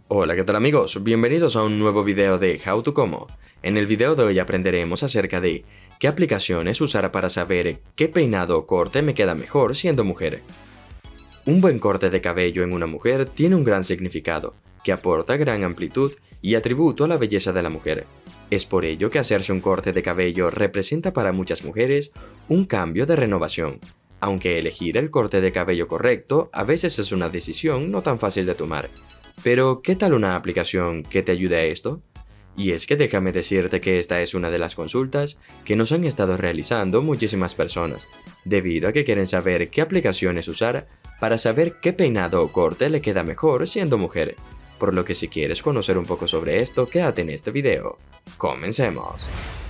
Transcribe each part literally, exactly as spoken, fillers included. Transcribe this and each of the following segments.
Hola, ¿qué tal amigos? Bienvenidos a un nuevo video de How to Como. En el video de hoy aprenderemos acerca de qué aplicaciones usar para saber qué peinado o corte me queda mejor siendo mujer. Un buen corte de cabello en una mujer tiene un gran significado, que aporta gran amplitud y atributo a la belleza de la mujer. Es por ello que hacerse un corte de cabello representa para muchas mujeres un cambio de renovación, aunque elegir el corte de cabello correcto a veces es una decisión no tan fácil de tomar. Pero, ¿qué tal una aplicación que te ayude a esto? Y es que déjame decirte que esta es una de las consultas que nos han estado realizando muchísimas personas, debido a que quieren saber qué aplicaciones usar para saber qué peinado o corte le queda mejor siendo mujer. Por lo que si quieres conocer un poco sobre esto, quédate en este video. ¡Comencemos!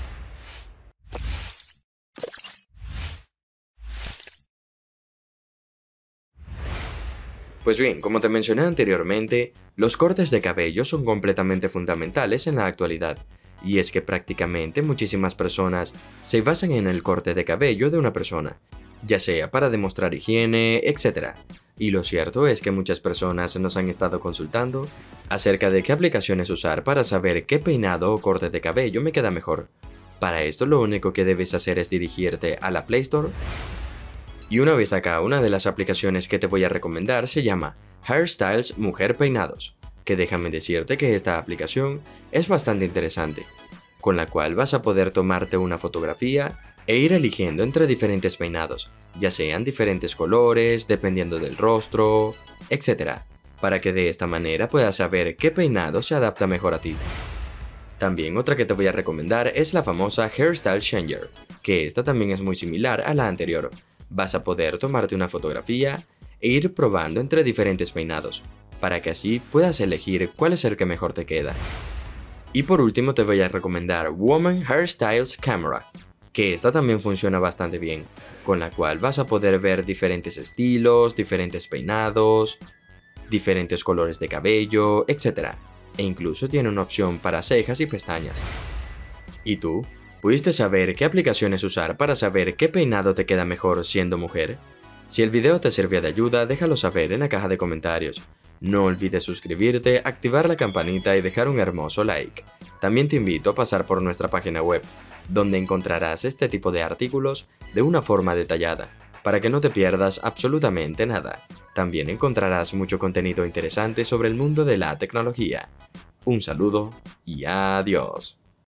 Pues bien, como te mencioné anteriormente, los cortes de cabello son completamente fundamentales en la actualidad, y es que prácticamente muchísimas personas se basan en el corte de cabello de una persona, ya sea para demostrar higiene, etcétera. Y lo cierto es que muchas personas nos han estado consultando acerca de qué aplicaciones usar para saber qué peinado o corte de cabello me queda mejor. Para esto lo único que debes hacer es dirigirte a la Play Store. Y una vez acá, una de las aplicaciones que te voy a recomendar se llama Hairstyles Mujer Peinados, que déjame decirte que esta aplicación es bastante interesante, con la cual vas a poder tomarte una fotografía e ir eligiendo entre diferentes peinados, ya sean diferentes colores, dependiendo del rostro, etcétera, para que de esta manera puedas saber qué peinado se adapta mejor a ti. También otra que te voy a recomendar es la famosa Hairstyle Changer, que esta también es muy similar a la anterior. Vas a poder tomarte una fotografía e ir probando entre diferentes peinados, para que así puedas elegir cuál es el que mejor te queda. Y por último te voy a recomendar Woman Hairstyles Camera, que esta también funciona bastante bien, con la cual vas a poder ver diferentes estilos, diferentes peinados, diferentes colores de cabello, etcétera. E incluso tiene una opción para cejas y pestañas. ¿Y tú? ¿Pudiste saber qué aplicaciones usar para saber qué peinado te queda mejor siendo mujer? Si el video te sirvió de ayuda, déjalo saber en la caja de comentarios. No olvides suscribirte, activar la campanita y dejar un hermoso like. También te invito a pasar por nuestra página web, donde encontrarás este tipo de artículos de una forma detallada, para que no te pierdas absolutamente nada. También encontrarás mucho contenido interesante sobre el mundo de la tecnología. Un saludo y adiós.